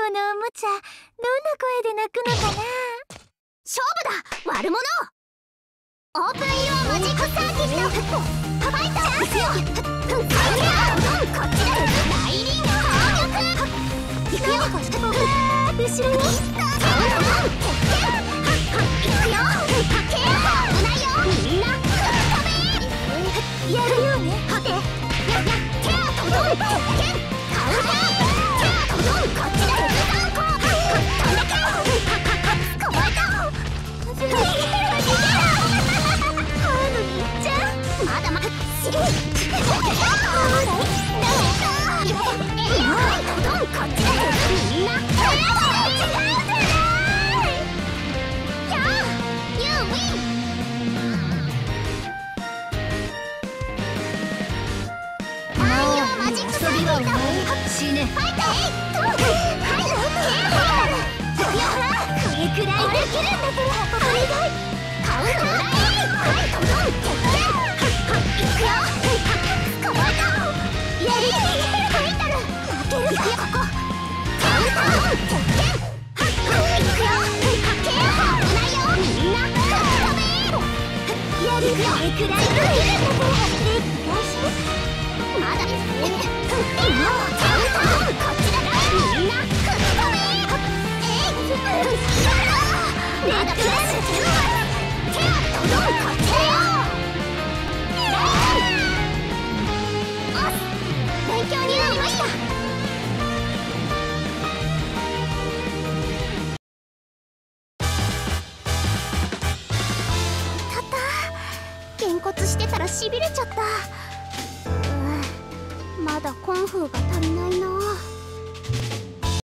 このおもちゃ、どんな声で鳴くのかな。 勝負だ悪者。オープンユアマジックサーキット。ファイトいくよ。こっちだ。大輪の砲力。いくよ。 後ろにいくよ。危ないよ。みんなやるよね。 はて手はとどん。カウンター。手はとどん。こっちだ。飛んでけ。捕まえた。まだまだしれい。こっちだ。みんな死ね。ファイト。はい。これくらいできるんだからお願い。カウントだ。はい。トドン決定。いくよ。捕まえた。やりファイタル。負けるかここ。カウント決定。いくよ。危ないよ。みんな止め。やるこれくらいできるんだからまだ勉強になりました。たったげんこつしてたらしびれちゃった。まだコンフーが足りないな。